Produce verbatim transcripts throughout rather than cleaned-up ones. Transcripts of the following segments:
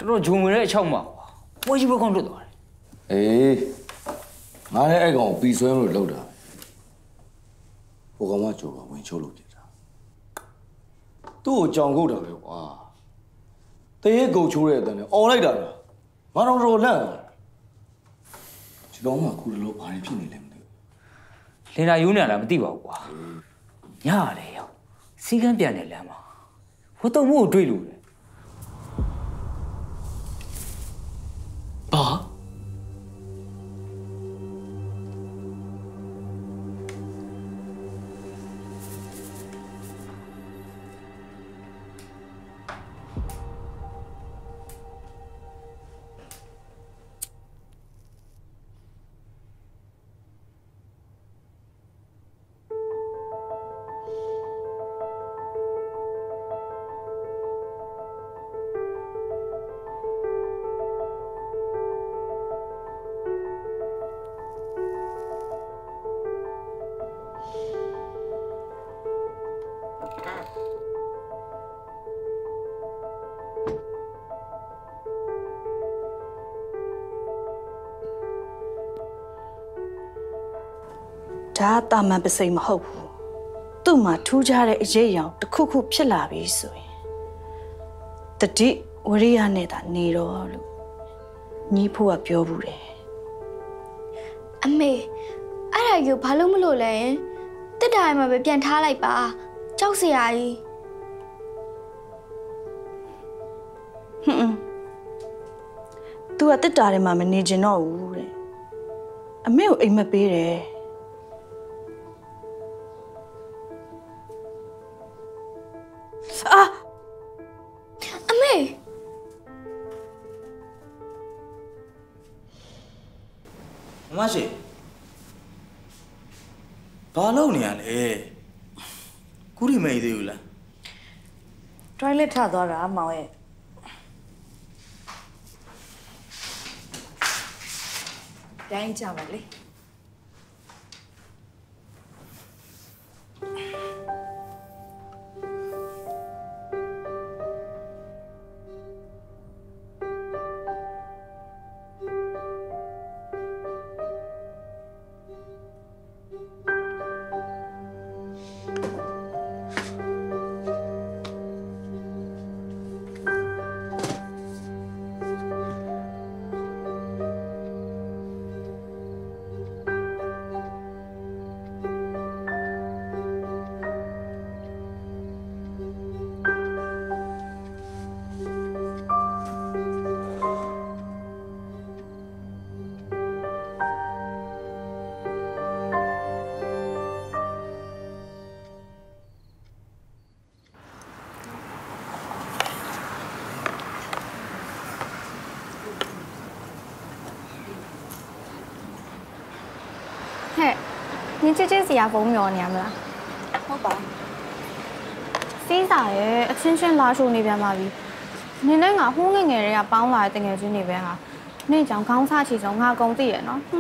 တော်ဂျုံဝင်တဲ့အချောက်မှာပွဲကြီးပွဲကောင်းလွတ်သွားတယ်အေးငါလည်းအဲ့ကောင်ပြီးဆွဲလို့လောက်တာဟိုကောင်မကြော်ကဝင်ချိုးလို့ပြတာသူ့ကိုကြောင်ကုတ်တာပဲကွာတရေကုတ်ချိုးတဲ့အတန်းနဲ့អော်လိုက်တာငါတော့တော်လန့်ဒီကောင်ကခုလောဘာဖြစ်နေလဲမသိဘူးလင်နာယူနေလားမသိပါဘူးကွာညရတယ်ရောစီကန်းပြန်နေလမ်းမှာဝတ်တုံမို့တွေ့လို့လေဘာဒါတာမန်ပစိမ့်မဟုတ်ဘူးသူ့မှာထူးခြားတဲ့အရေးအယောင်တစ်ခုခုဖြစ်လာပြီဆိုရင်တတိဝရိယနဲ့သာနေတော့လို့ညီဖို့ကပြောဘူးတယ်အမေအဲ့ဒါကိုဘာလို့မလို့လဲတက်တာမှာပဲပြန်ထားလိုက်ပါကြောက်စရာကြီးဟွန်း तू ကတက်တာထဲမှာမနေချင်တော့ဘူးတဲ့အမေကိုအိမ်မက်ပေးတယ်အာအမေမရှိဘာလုပ်နေရလဲခုထိမေးသေးဘူးလား toilet ထသွားတာမောင်ရဲ့တိုင်းကြပါလေ你这这是要风苗呢啦？ ဟုတ်ပါ西沙ရဲ့အချင်းချင်းလာရှိုးနေပြန်ပါပြီ။နင်းလည်းငါဟိုးငယ်ငယ်တွေကပေါင်းလာတဲ့တငယ်ချင်းတွေပဲဟာ။နင်းကြောင့်ခေါင်းစားချီဆုံးငါကုန်သိရနော်။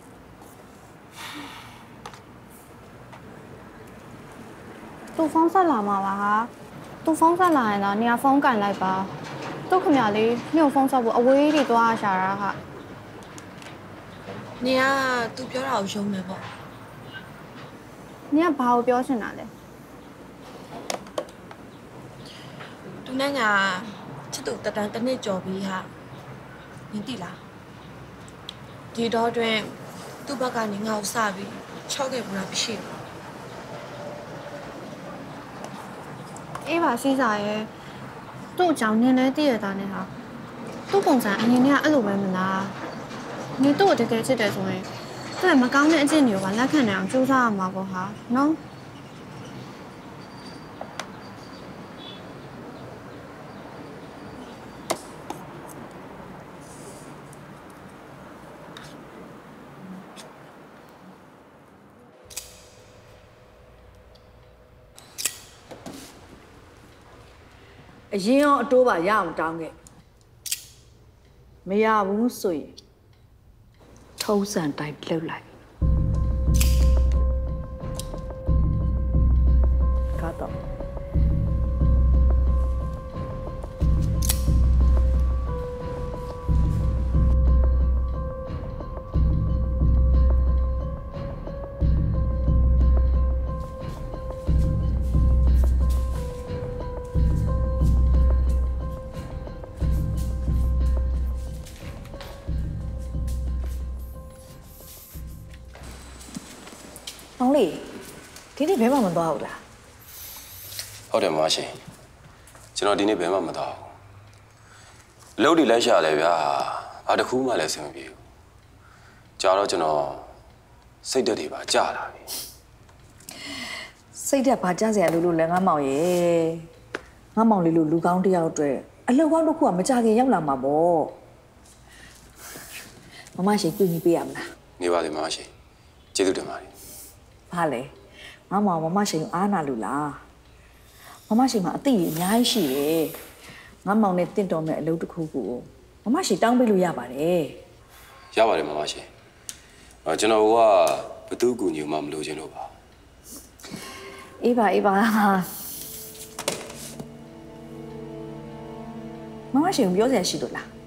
သူဖုန်းဆက်လာမှာပါဟာ။သူဖုန်းဆက်လာရင်တော့နေရာဖုန်းကန်လိုက်ပါ။သူ့ခမလေးမြို့ဖုန်းဆက်ဖို့အဝေးကြီးသွားရှာတာဟာ။နေကသူပြောတာကိုယုံမယ်ပေါ့။你要把我表现哪里？ သူနဲ့ငါချစ်သူတတန်တစ်နှစ်ကြော်ပြီးဟာနင်သိလားဒီတော့တွင်သူ့ဘက်ကနေငါ့ကိုစပြီးချောက်ခဲ့ဘူးလားမရှိဘူးအေးပါရှိစားရဲ့သူ့အကြောင်းနင်လည်းသိရတာနဲ့ဟာသူ့ပုံစံအရင်ကအဲ့လိုပဲမလားနင်တို့တကယ်ချစ်တယ်ဆိုရင်对，မကောင်းတဲ့အကျင့်တွေကိုလက်ခံနိုင်အောင်ကြိုးစားရမှာပေါ့ဟာနော်အရင်ရောအတိုးပါရအောင်တောင်းခဲ့မရဘူးဆိုရင်ထုံးစံတိုင်းလှုပ်လိုက်ကတော့ဟလေးဒီနေ့ဘဲမှမသွားဘူးလားဟုတ်တယ်မရှိကျွန်တော်ဒီနေ့ဘယ်မှမသွားဘူးအလုပ်တွေလိုက်ရှာလဲဗျာဘာတစ်ခုမှလည်းဆင်မပြေဘူးကြာတော့ကျွန်တော်စိတ်ဓာတ်တွေပါကြာလာပြီစိတ်ဓာတ်ဘာကြာစရာလို့လို့လဲငါမောင်ရဲ့ငါမောင်လေးလို့လူကောင်းတယောက်အတွက်အလုပ်ကောင်းတစ်ခုကမကြခင်ရောက်လာမှာပေါ့မမရှိပြင်ပြီးပေးရမလားနေပါလေမရှိကျေးဇူးတင်ပါတယ်ဘာလဲငါမောင်မမရှိအားနာလို့လားမမရှိမှာအသိကြီးအများကြီးရှိတယ်ငါမောင်နဲ့တင့်တော်မဲ့အလုပ်တစ်ခုကိုမမရှိတောင်းပေးလို့ရပါတယ်ရပါတယ်မမရှိအော်ကျွန်တော်ကဘသူကူညီမှမလို့ခြင်းလို့ပါအေးပါအေးပါမမရှိဘူးပြောစရာရှိလို့လား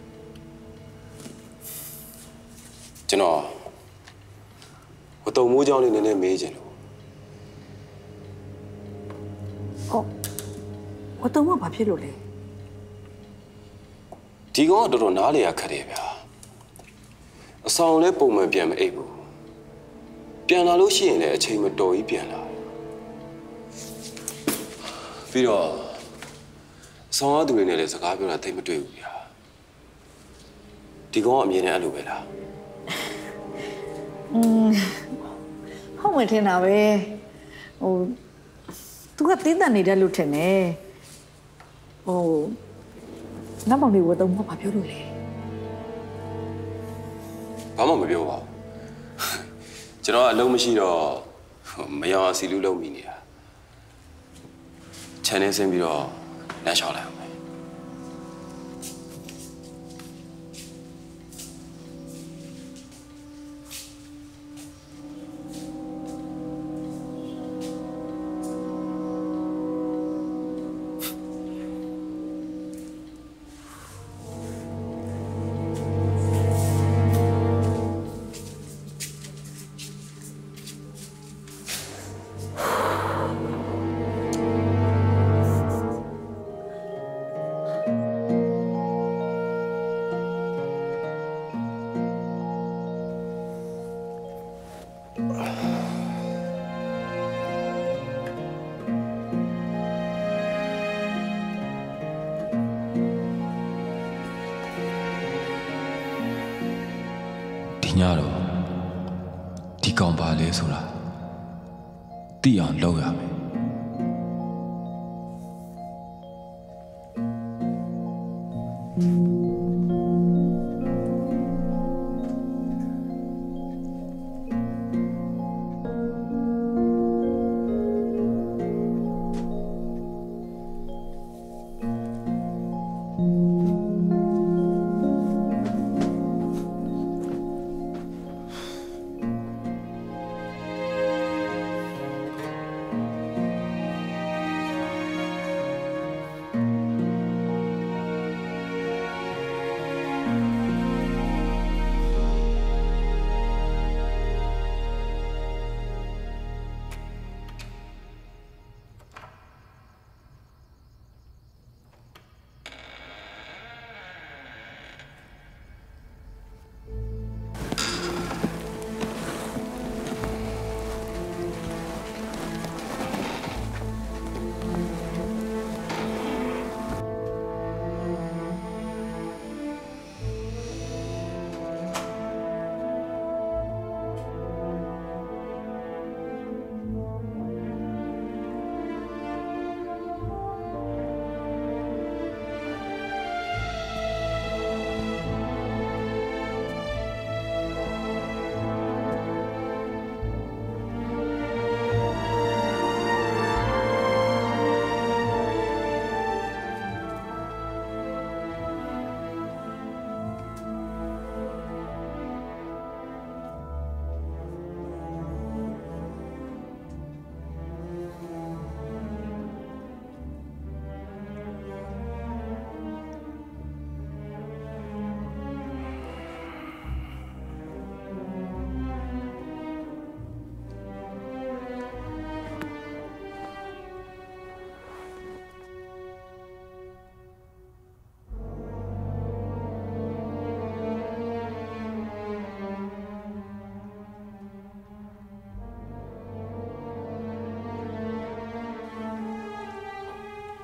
ကျွန်တော်ဟိုတုံမိုးချောင်းလေးနည်းနည်းမေးခြင်းလို့ဟုတ်ဟိုတုံမိုးဘာဖြစ်လို့လဲဒီကောင်ကတော်တော်နားလေရခက်တယ်ဗျာအဆောင်လဲပုံမှန်ပြန်မအိပ်ဘူးပြန်လာလို့ရှိရင်လည်းအချိန်မတော်ကြီးပြန်လာပြီးတော့အဆောင်ရသူတွေနဲ့လည်းစကားပြောတာသိမတွေ့ဘူးဗျာဒီကောင်ကအမြင်နဲ့အဲ့လိုပဲလားอืมဟုတ်မှထင်တာပဲဟို तू ကတင်းတန်နေတယ်လို့ထင်တယ်ဟိုငါမောင်လေးဝတ်တော့ဘာပြောလို့လဲဘာမှမပြောပါဘူးကျွန်တော်အလုံးမရှိတော့မယောင်အစီလူလုံးမိနေတာခြံနေဆင်းပြီးတော့လမ်းလျှောက်လိုက်အောင်ညတော့ဒီကောင်ပါလေဆိုတာသိအောင်လုပ်ရမယ်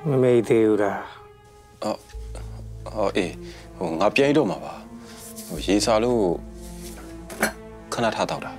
မမေ့သေးဘူးလားအော်အော်အေးဟိုငါပြန်ရတော့မှာပါဟိုရေစာလို့ခဏထားတော့တာ